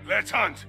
Let's hunt!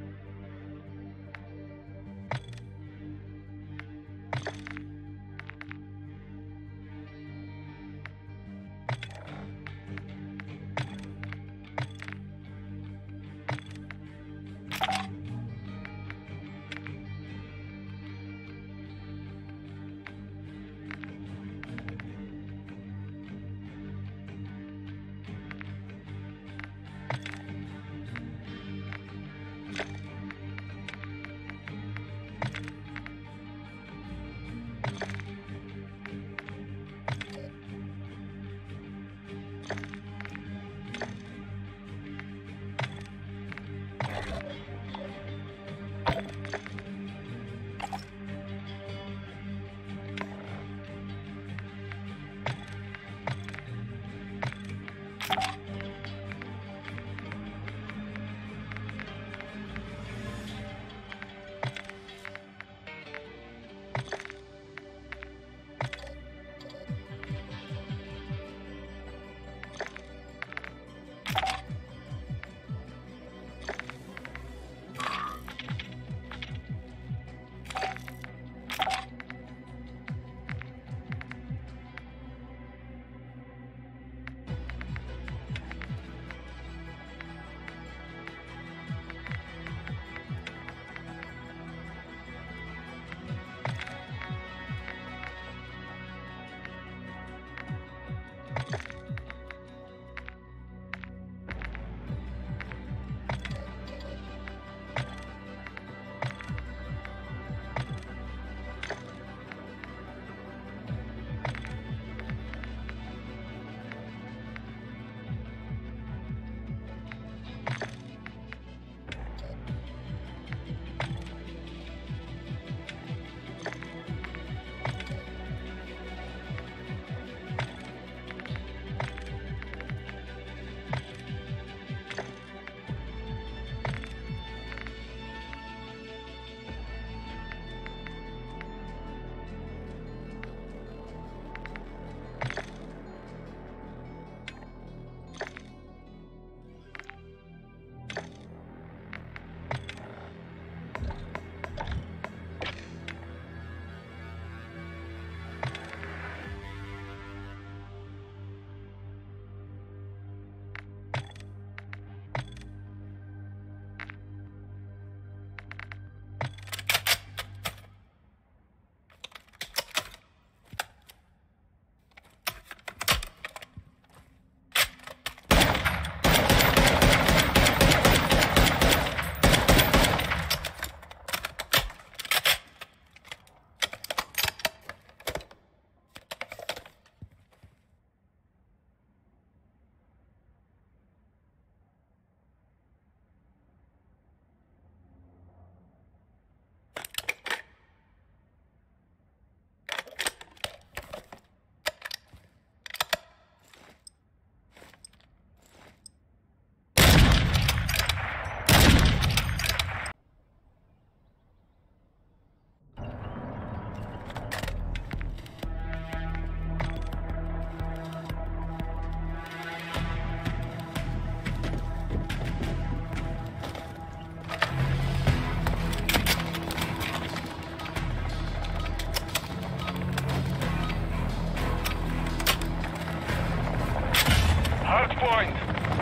Point.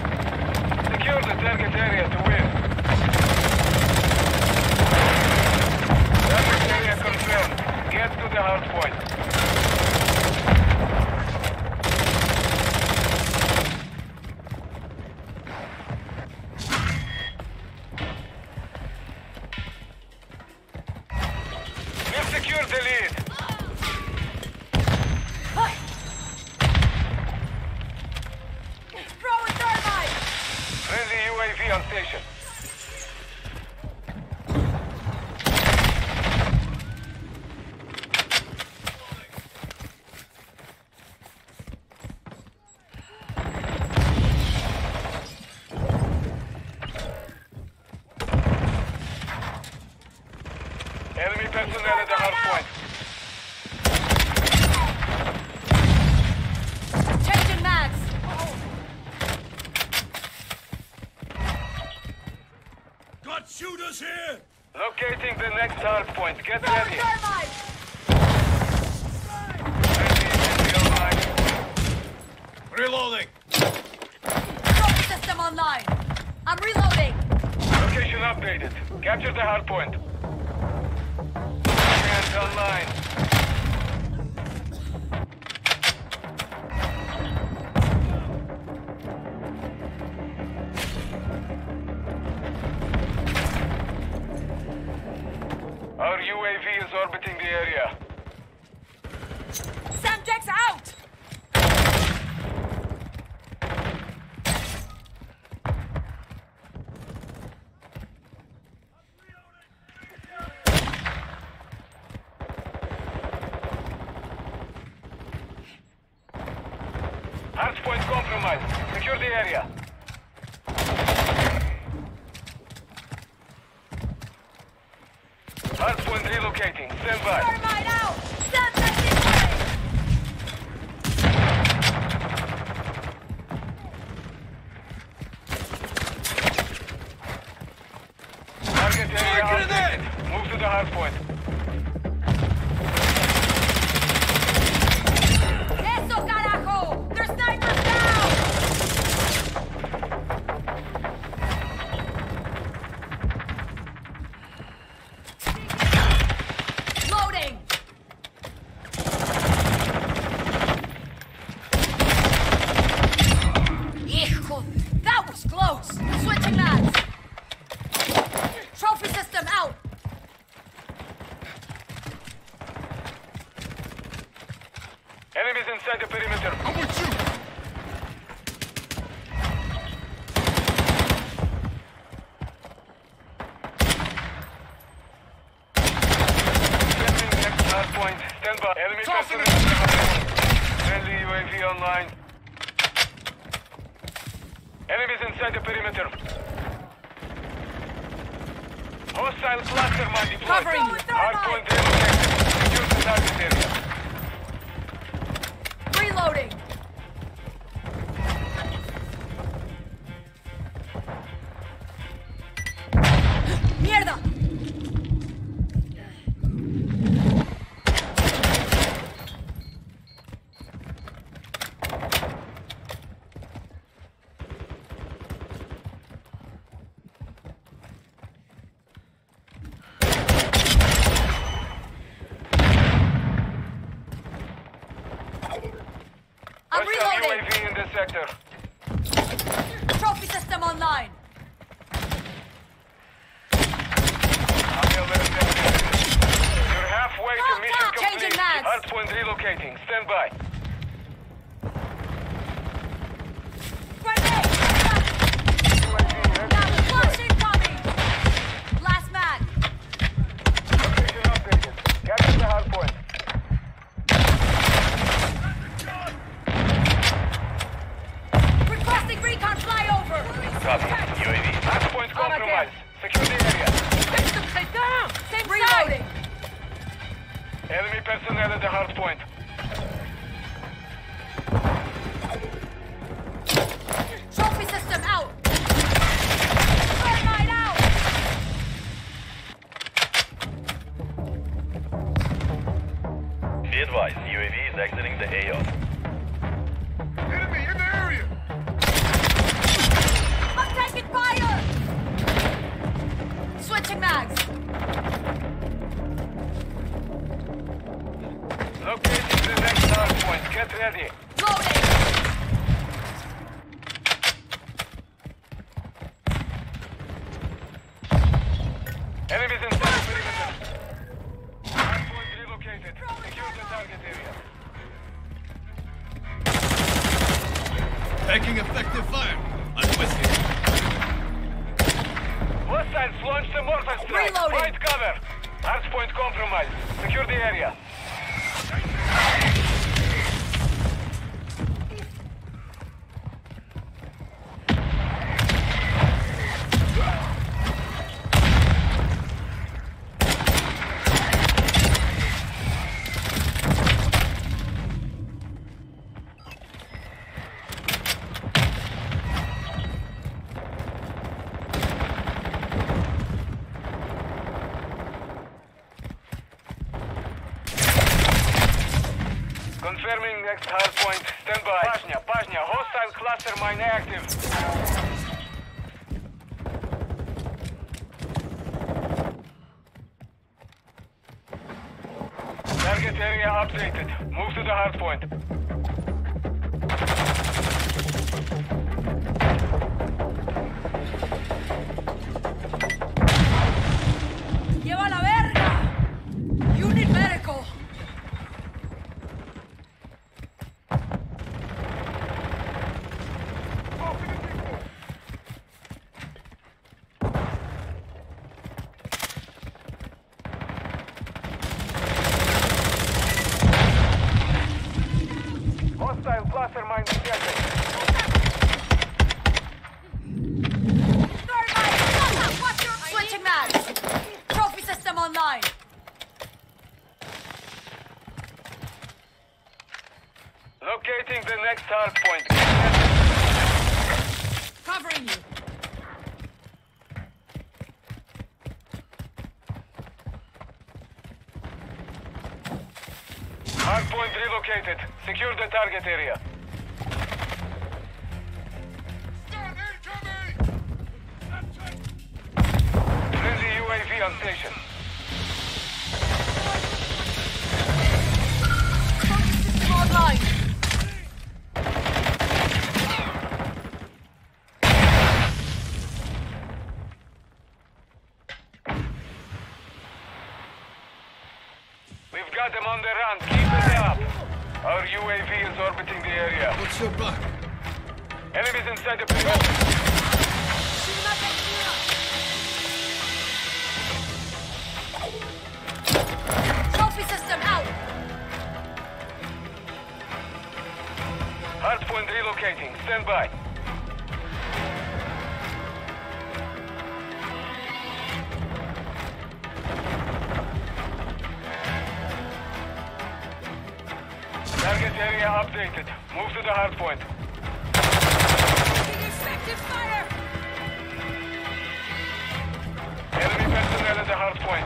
Secure the target area to win. Target area confirmed. Get to the hard point. We've secured the lead. Friendly UAV on station. Enemy personnel at the hard point. Changing mags. Shooters here! Locating the next hard point. Get ready. Thermite! Enemy online. Reloading! Trophy system online. I'm reloading. Location updated. Capture the hard point. Hands online. Our UAV is orbiting the area. Samdex out! Hardpoint compromised. Secure the area. Hardpoint relocating. Stand by. Thermite out! Samdex incoming! Target area Target updated. Move to the hardpoint. Eso, carajo! Their snipers down! Loading! Hijo, that was close! Switching lads! Trophy system out! Enemies inside the perimeter. I'm with you! Entering next hardpoint. Stand by. Enemy Tossing personnel. Friendly UAV online. Enemies inside the perimeter. Hostile cluster mine deployed. Covering you. Hardpoint relocated. Secure the target area. Reloading! Mierda! I'm Hostile reloading! UAV in this sector. Trophy system online! You're halfway to mission complete. Changing mags. Hardpoint relocating. Stand by. Grenade! Flash incoming! Last mag! Location updated. Capture the hardpoint. Requesting recon flyover! Copy. UAV. Hardpoint compromised. Secure the area. Same reloading! Enemy personnel at the hardpoint. Trophy system out! Thermite out! Be advised, UAV is exiting the AO. Enemy in the area! I'm taking fire! Switching mags! Locating the next hardpoint. Get ready. Loading! Enemies inside the perimeter. Hardpoint relocated. Secure the target area. Taking effective fire. I'm with you. Hostiles launched a mortar strike. Reloading. Fight cover. Hardpoint compromised. Secure the area. Confirming next hard point. Stand by. Pajna. Hostile cluster mine active. Target area updated. Move to the hard point. ¡Lleva la verga! Unit medical. Hostile cluster mine detected. Switching mags. Trophy system online. Locating the next hard point. Covering you. Hard point relocated. Secure the target area. Stun incoming! Friendly UAV on station. Trophy system online. We've got them on the run. Keep it up. Our UAV is orbiting the area. What's your back? Enemies inside the perimeter. Trophy system out. Hard point relocating. Stand by. Target area updated. Move to the hard point. Taking effective fire. Enemy personnel at the hard point.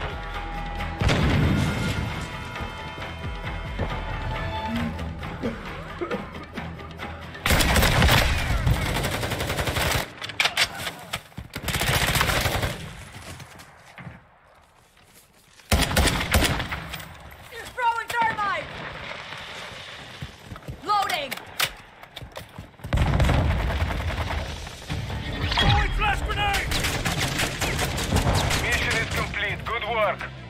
Throwing thermite. Loading. Throwing flash grenade! Mission is complete. Good work.